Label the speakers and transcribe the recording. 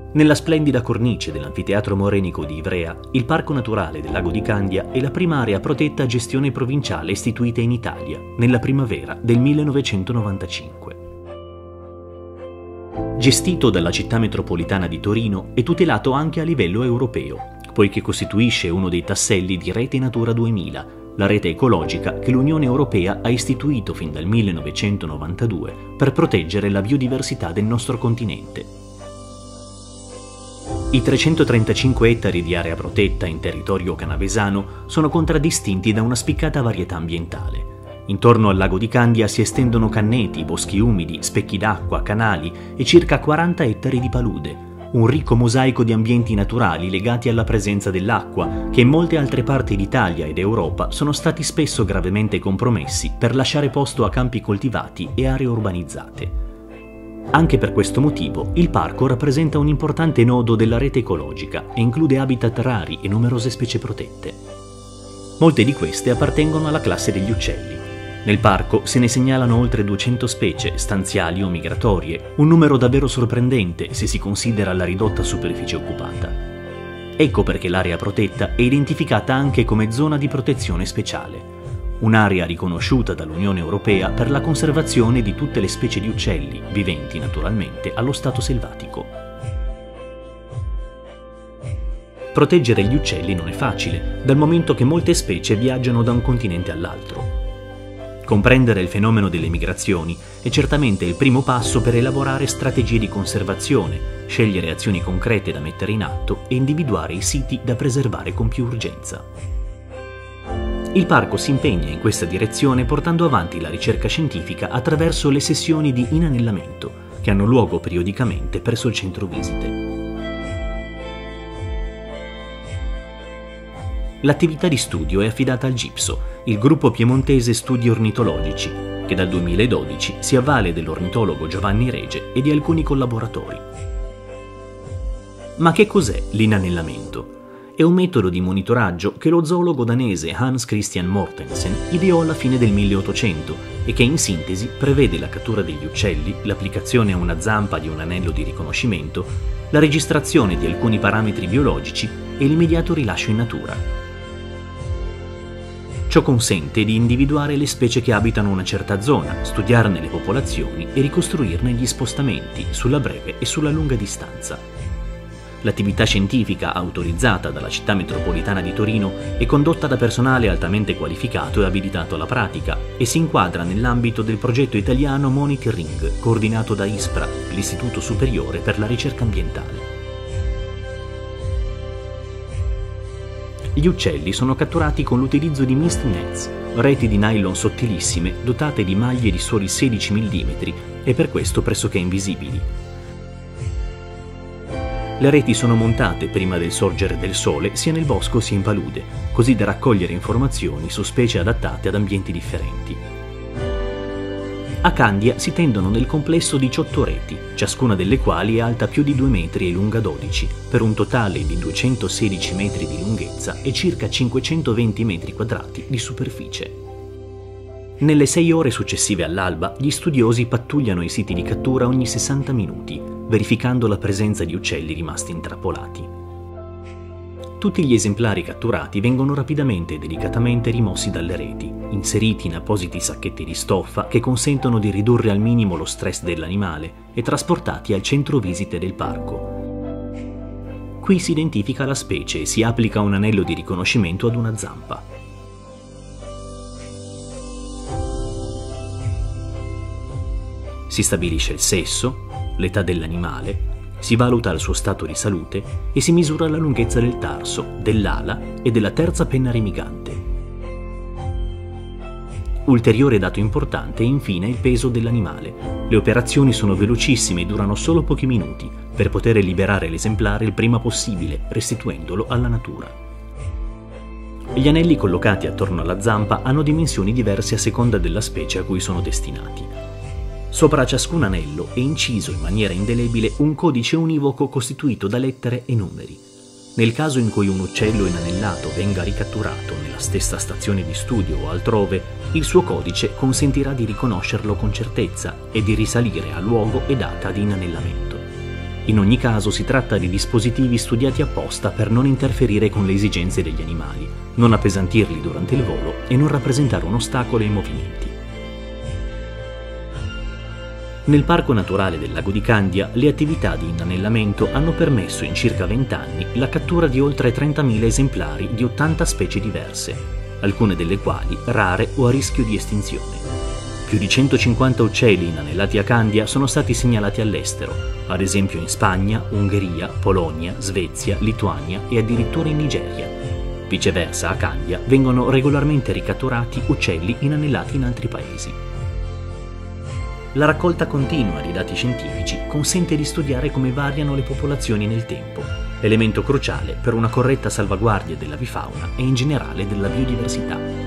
Speaker 1: Nella splendida cornice dell'anfiteatro morenico di Ivrea, il Parco Naturale del Lago di Candia è la prima area protetta a gestione provinciale istituita in Italia nella primavera del 1995. Gestito dalla città metropolitana di Torino, è tutelato anche a livello europeo, poiché costituisce uno dei tasselli di Rete Natura 2000, la rete ecologica che l'Unione Europea ha istituito fin dal 1992 per proteggere la biodiversità del nostro continente. I 335 ettari di area protetta in territorio canavesano sono contraddistinti da una spiccata varietà ambientale. Intorno al lago di Candia si estendono canneti, boschi umidi, specchi d'acqua, canali e circa 40 ettari di palude, un ricco mosaico di ambienti naturali legati alla presenza dell'acqua, che in molte altre parti d'Italia ed Europa sono stati spesso gravemente compromessi per lasciare posto a campi coltivati e aree urbanizzate. Anche per questo motivo, il parco rappresenta un importante nodo della rete ecologica e include habitat rari e numerose specie protette. Molte di queste appartengono alla classe degli uccelli. Nel parco se ne segnalano oltre 200 specie, stanziali o migratorie, un numero davvero sorprendente se si considera la ridotta superficie occupata. Ecco perché l'area protetta è identificata anche come zona di protezione speciale, un'area riconosciuta dall'Unione Europea per la conservazione di tutte le specie di uccelli, viventi naturalmente allo stato selvatico. Proteggere gli uccelli non è facile, dal momento che molte specie viaggiano da un continente all'altro. Comprendere il fenomeno delle migrazioni è certamente il primo passo per elaborare strategie di conservazione, scegliere azioni concrete da mettere in atto e individuare i siti da preservare con più urgenza. Il parco si impegna in questa direzione portando avanti la ricerca scientifica attraverso le sessioni di inanellamento, che hanno luogo periodicamente presso il centro visite. L'attività di studio è affidata al GIPSO, il gruppo piemontese studi ornitologici, che dal 2012 si avvale dell'ornitologo Giovanni Rege e di alcuni collaboratori. Ma che cos'è l'inanellamento? È un metodo di monitoraggio che lo zoologo danese Hans Christian Mortensen ideò alla fine del 1800 e che in sintesi prevede la cattura degli uccelli, l'applicazione a una zampa di un anello di riconoscimento, la registrazione di alcuni parametri biologici e l'immediato rilascio in natura. Ciò consente di individuare le specie che abitano una certa zona, studiarne le popolazioni e ricostruirne gli spostamenti sulla breve e sulla lunga distanza. L'attività scientifica autorizzata dalla città metropolitana di Torino è condotta da personale altamente qualificato e abilitato alla pratica e si inquadra nell'ambito del progetto italiano Monitoring, coordinato da ISPRA, l'Istituto Superiore per la Ricerca Ambientale. Gli uccelli sono catturati con l'utilizzo di mist nets, reti di nylon sottilissime dotate di maglie di soli 16 mm e per questo pressoché invisibili. Le reti sono montate prima del sorgere del sole sia nel bosco sia in palude, così da raccogliere informazioni su specie adattate ad ambienti differenti. A Candia si tendono nel complesso 18 reti, ciascuna delle quali è alta più di 2 metri e lunga 12, per un totale di 216 metri di lunghezza e circa 520 metri quadrati di superficie. Nelle 6 ore successive all'alba, gli studiosi pattugliano i siti di cattura ogni 60 minuti, verificando la presenza di uccelli rimasti intrappolati. Tutti gli esemplari catturati vengono rapidamente e delicatamente rimossi dalle reti, inseriti in appositi sacchetti di stoffa che consentono di ridurre al minimo lo stress dell'animale e trasportati al centro visite del parco. Qui si identifica la specie e si applica un anello di riconoscimento ad una zampa. Si stabilisce il sesso, l'età dell'animale, si valuta il suo stato di salute e si misura la lunghezza del tarso, dell'ala e della terza penna rimigante. Ulteriore dato importante è infine il peso dell'animale. Le operazioni sono velocissime e durano solo pochi minuti per poter liberare l'esemplare il prima possibile, restituendolo alla natura. Gli anelli collocati attorno alla zampa hanno dimensioni diverse a seconda della specie a cui sono destinati. Sopra ciascun anello è inciso in maniera indelebile un codice univoco costituito da lettere e numeri. Nel caso in cui un uccello inanellato venga ricatturato nella stessa stazione di studio o altrove, il suo codice consentirà di riconoscerlo con certezza e di risalire a luogo e data di inanellamento. In ogni caso si tratta di dispositivi studiati apposta per non interferire con le esigenze degli animali, non appesantirli durante il volo e non rappresentare un ostacolo ai movimenti. Nel Parco Naturale del Lago di Candia le attività di inanellamento hanno permesso in circa 20 anni la cattura di oltre 30.000 esemplari di 80 specie diverse, alcune delle quali rare o a rischio di estinzione. Più di 150 uccelli inanellati a Candia sono stati segnalati all'estero, ad esempio in Spagna, Ungheria, Polonia, Svezia, Lituania e addirittura in Nigeria. Viceversa, a Candia vengono regolarmente ricatturati uccelli inanellati in altri paesi. La raccolta continua di dati scientifici consente di studiare come variano le popolazioni nel tempo, elemento cruciale per una corretta salvaguardia dell'avifauna e in generale della biodiversità.